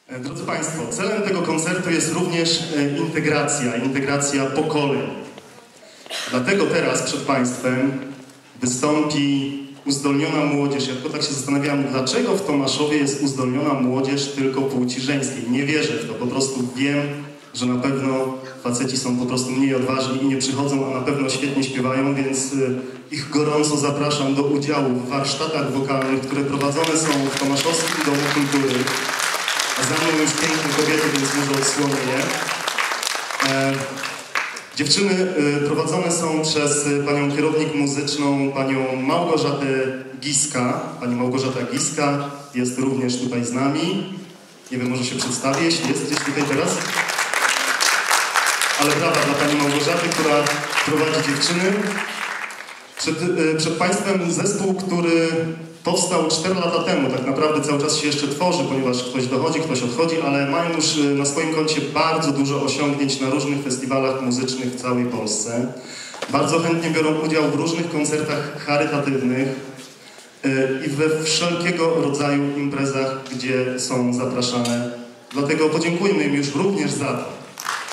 Drodzy Państwo, celem tego koncertu jest również integracja pokoleń. Dlatego teraz przed Państwem wystąpi uzdolniona młodzież. Ja tylko tak się zastanawiałem, dlaczego w Tomaszowie jest uzdolniona młodzież tylko płci żeńskiej. Nie wierzę w to, po prostu wiem, że na pewno faceci są po prostu mniej odważni i nie przychodzą, a na pewno świetnie śpiewają, więc ich gorąco zapraszam do udziału w warsztatach wokalnych, które prowadzone są w Tomaszowskim Domu Kultury. A za mną już piękne kobiety, więc może odsłonię je. Dziewczyny prowadzone są przez panią kierownik muzyczną, panią Małgorzatę Giska. Pani Małgorzata Giska jest również tutaj z nami. Nie wiem, może się przedstawię, jeśli jest gdzieś tutaj teraz. Ale brawa dla pani Małgorzaty, która prowadzi dziewczyny. Przed Państwem zespół, który powstał 4 lata temu. Tak naprawdę cały czas się jeszcze tworzy, ponieważ ktoś dochodzi, ktoś odchodzi, ale mają już na swoim koncie bardzo dużo osiągnięć na różnych festiwalach muzycznych w całej Polsce. Bardzo chętnie biorą udział w różnych koncertach charytatywnych i we wszelkiego rodzaju imprezach, gdzie są zapraszane. Dlatego podziękujmy im już również za to.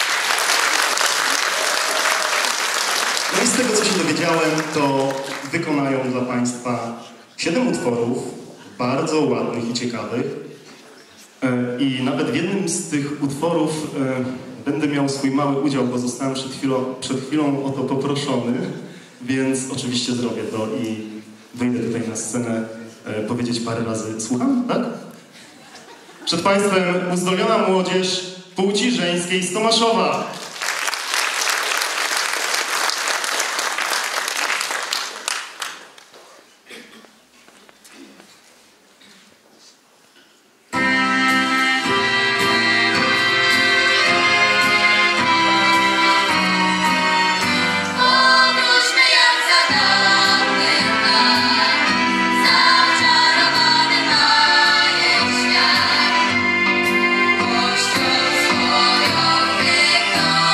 No i z tego, co się dowiedziałem, to wykonają dla Państwa 7 utworów, bardzo ładnych i ciekawych. I nawet w jednym z tych utworów będę miał swój mały udział, bo zostałem przed chwilą o to poproszony, więc oczywiście zrobię to i wyjdę tutaj na scenę powiedzieć parę razy. Słucham, tak? Przed Państwem uzdolniona młodzież płci żeńskiej z Tomaszowa. Kościół swoją wiekową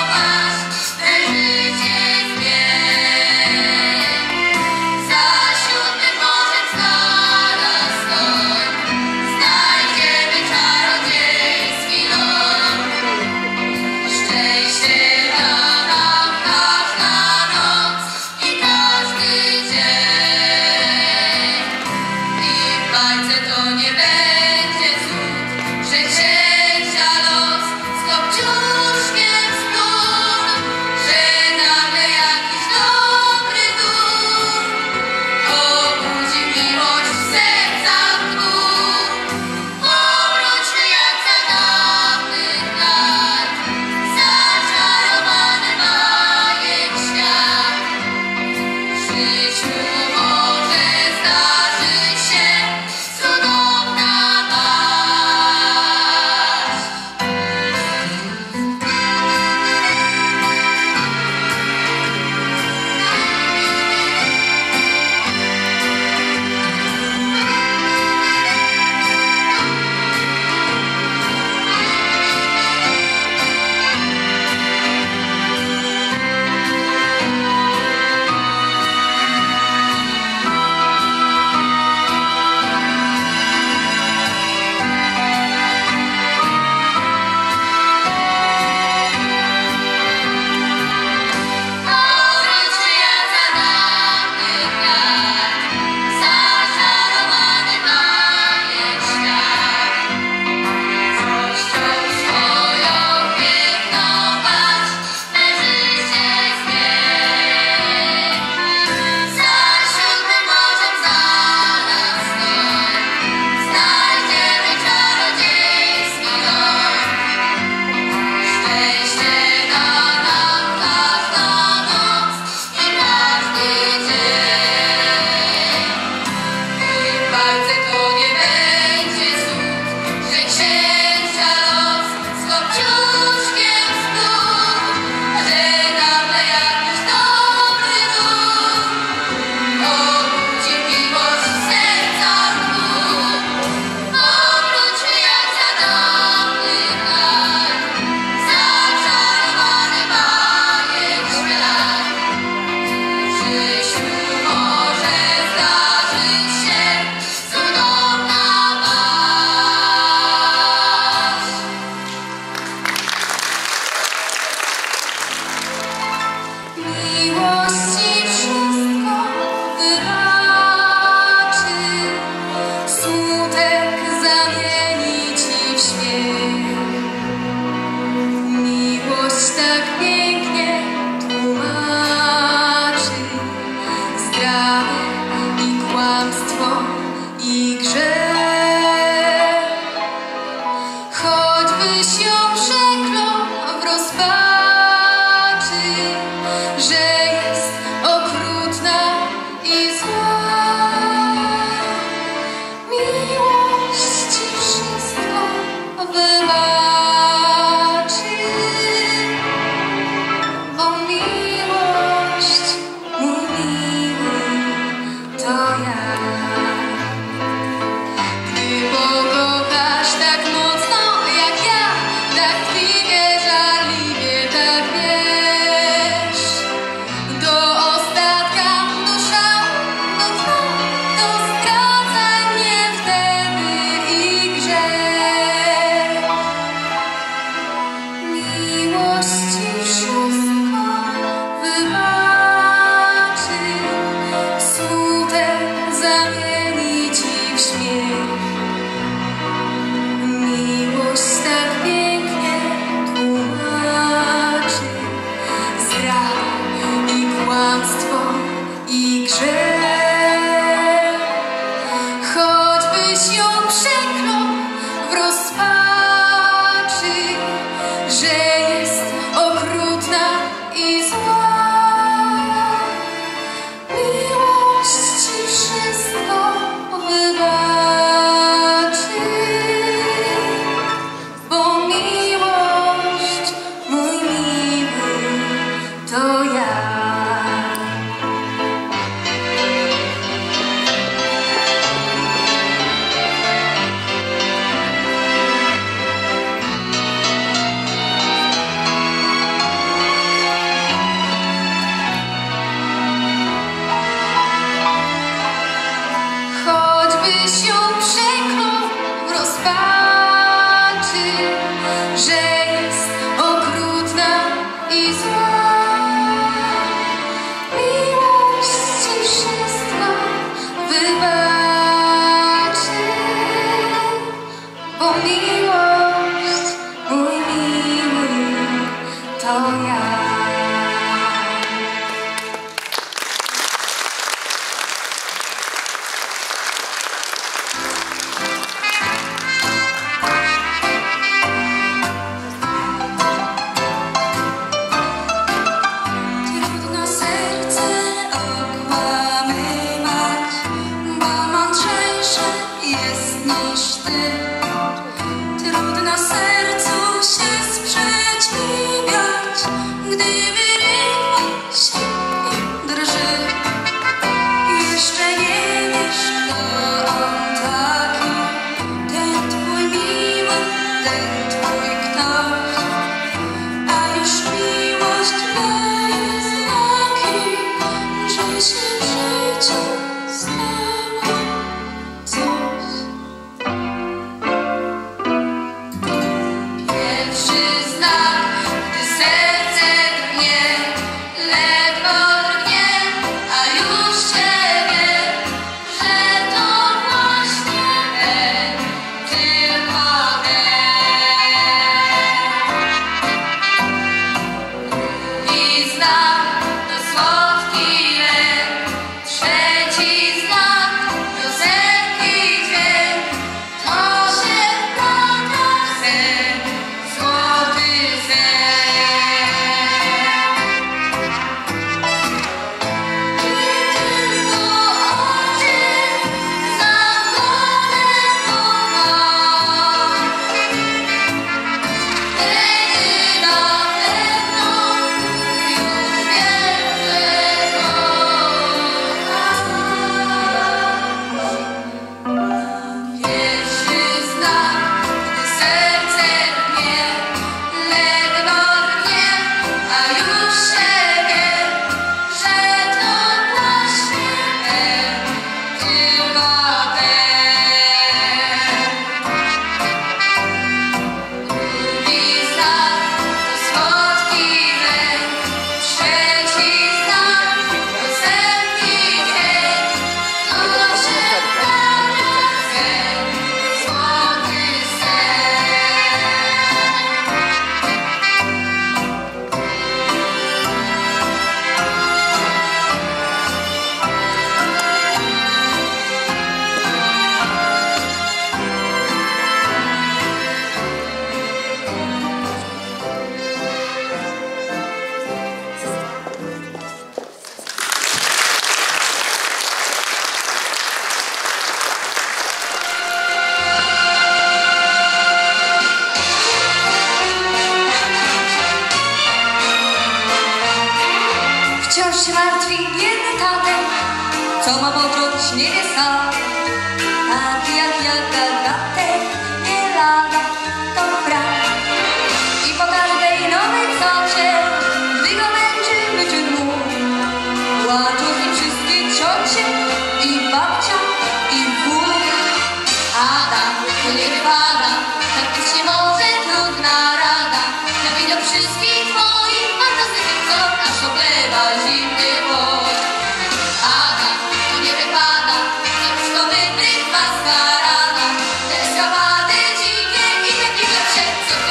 tak pięknie tłumaczy zdradę i kłamstwo i grzech. Choćbyś ją przeklął w rozpaczy, że jest okrutna i zła. Miłość ci wszystko wybaczy, bo miłość, mój miły, to ja. Choćbyś ją przeklął w rozpaczy, że jest okrutna i zła. Miłość ci wszystko wybaczy, bo miłość, mój miły, to ja. Trudno serce okłamywać, bo mądrzejsze jest niż ty. Trudno sercu się sprzeciwiać, gdy wyrywa się i drży. Jeszcze nie wiesz, kto on taki, ten twój miły, ten twój ktoś. A już miłość daje znaki, że się w życiu stało coś. Pierwszy znak, gdy serce drgnie, ledwo drgnie, a już się wie, że to właśnie ten, tylko ten. Drugi znak to słodki lęk, trzeci znak piosenki dźwięk. To się wplata sen, złoty sen. I tylko oczy zamknąłem pomalu. Wtedy na pewno już wiem, że kochasz. Pierwszy znak, gdy serce drgnie, ledwo drgnie, a już się wie, że to właśnie ten, tylko ten. Drugi znak to słodki lęk, trzeci znak piosenki dźwięk. To się wplata sen, złoty sen. Wciąż się martwi biedny Tadek, co ma powróć nie wie sam. Tak jak Agatek, nie lada, to brak. I po każdej nowej cocie, gdy go męczy wyczyn mu, płaczą z nim wszystkie ciocie i babcia i wujek. Adam, to nie wypada, tak być nie może, trudna rada. Na widok wszystkich twoich fantastycznych cnót aż oblewa zimny pot. Adam, to nie wypada, tak już to wybryk maskarada. Te eskapady dzikie i te piwe przed, co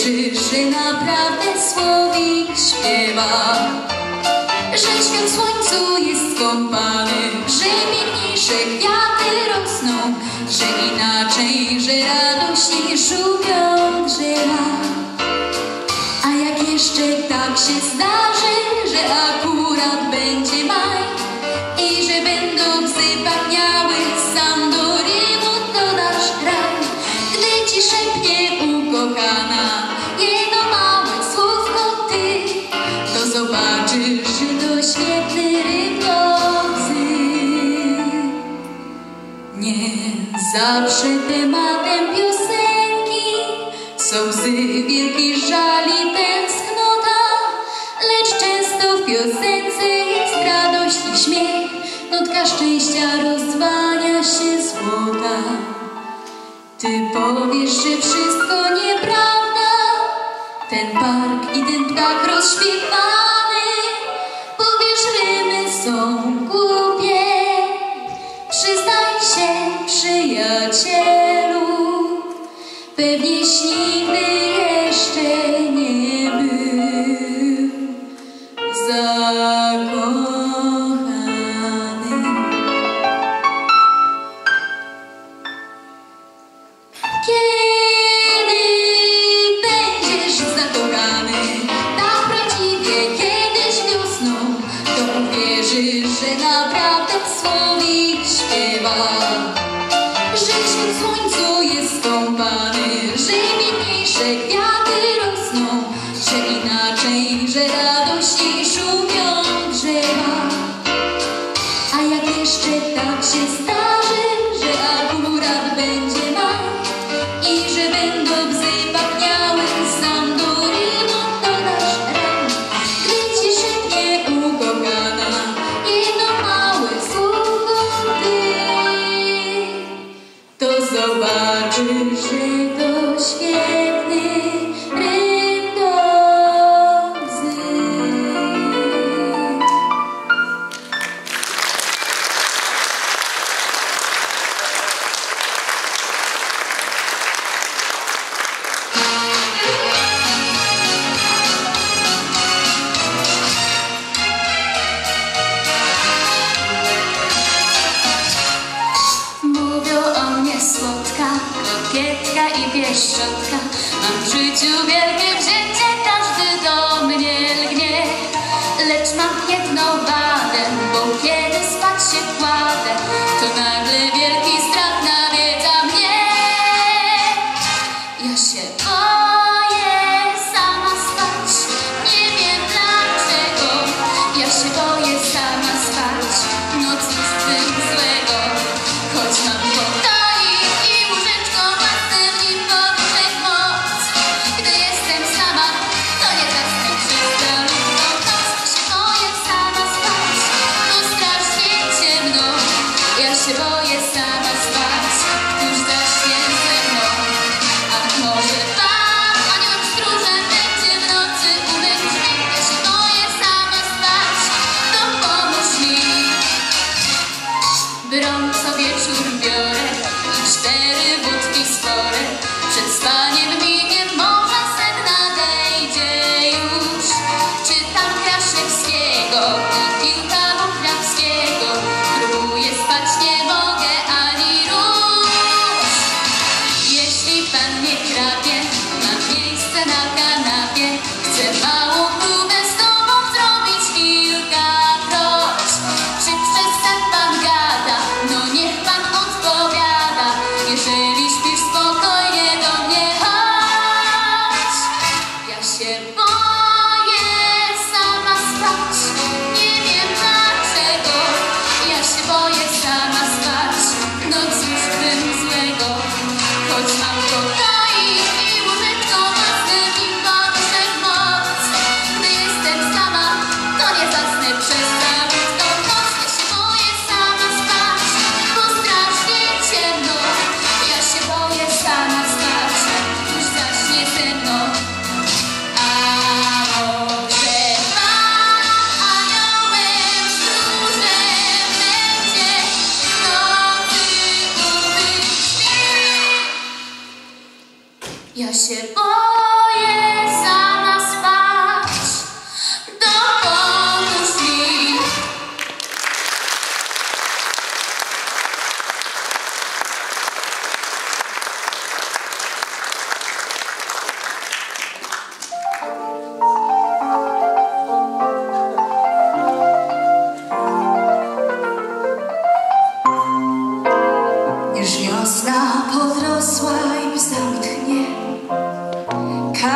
uwierzysz, że naprawdę słowik śpiewa, że świat w słońcu jest skąpany, że piękniejsze kwiaty rosną, że inaczej, że radośnie szumią drzewa. A jak jeszcze tak się zdarzy, że akurat będzie maj i że będą psy pachniały, sam do rymu dodasz raj. Gdy ci szepnie ukochana jedno małe słówko ty, to zobaczysz, że to świetny rymnocy. Nie zawsze tematem piosenki są łzy, wielki żal i tęsknota, lecz często w piosence jest radość i śmiech, nutka szczęścia rozwania się złota. Ty powiesz, że wszystko nieprawda, ten park i ten ptak rozśpiewany, powiesz, rymy są głupie, przyznaj się, przyjacielu, pewnieś nigdy jeszcze nie był zakochany. Kiedy będziesz zakochany, tak prawdziwie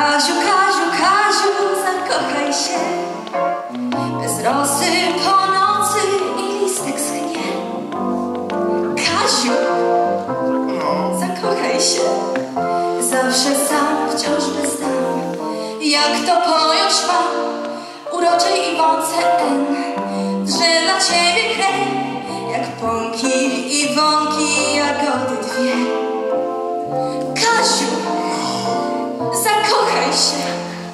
Kaziu, Kaziu, Kaziu, zakochaj się. Bez rosy po nocy i listek schnie. Kaziu, zakochaj się. Zawsze sam, wciąż bez dam. Jak to pojąć mam, uroczej Iwonce N, że dla ciebie kraj, jak pąki i wąki, jagody dwie. Kaziu, zakochaj się.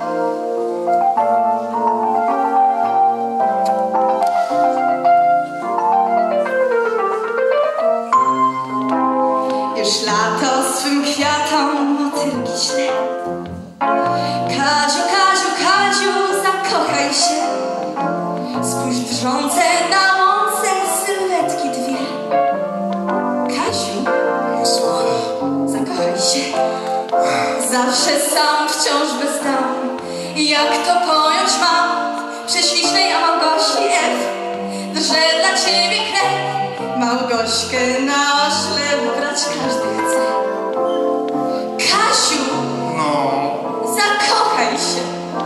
Już lato swym kwiatom motylki śle. Kaziu, Kaziu, Kaziu, zakochaj się. Spójrz drżące na łące sylwetki dwie. Kaziu, zakochaj się. Zawsze sam, wciąż bez dam. Jak to pojąć mam, prześlicznej Małgosi F, że dla ciebie krew. Małgośkę na ośle brać każdy chce. Kasiu, zakochaj się.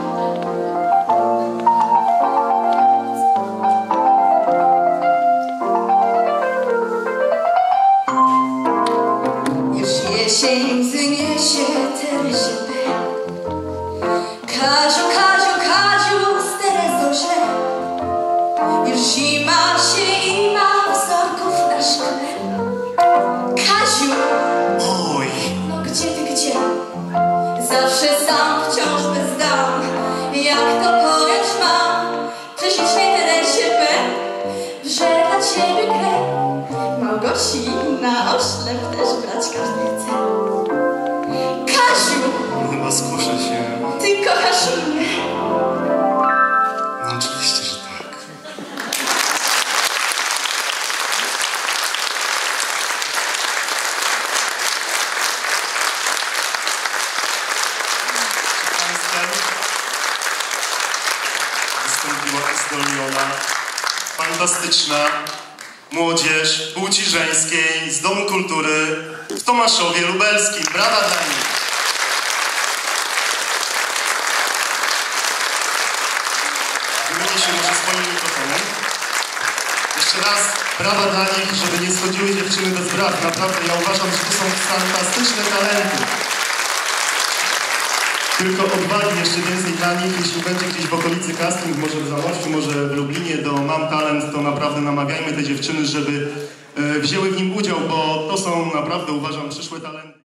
Już jesień łzy niesie Teresie B. Kaziu, Kaziu, Kaziu, z Terezą źle. Już zima się ima wzorków na szkle. Kaziu, Oj, no gdzie ty, gdzie? Zawsze sam, wciąż bez dam. Jak to pojąć mam, prześlicznej Teresie B, że dla ciebie krew. Małgosi na oślep też brać każdy chce. Kaziu, chyba skuszę się. ty kochasz mnie. No oczywiście, że tak. Przed Państwem wystąpiła uzdolniona, fantastyczna młodzież płci żeńskiej z Domu Kultury w Tomaszowie Lubelskim. Brawa dla nich! Wymienię się może swoim mikrofonem. Jeszcze raz brawa dla nich, żeby nie schodziły dziewczyny bez braw. Naprawdę ja uważam, że to są fantastyczne talenty. Tylko odwagi jeszcze więcej dla nich. Jeśli będzie gdzieś w okolicy casting, może w Zamościu, może w Lublinie, do Mam Talent, to naprawdę namawiajmy te dziewczyny, żeby wzięły w nim udział, bo to są naprawdę, uważam, przyszłe talenty.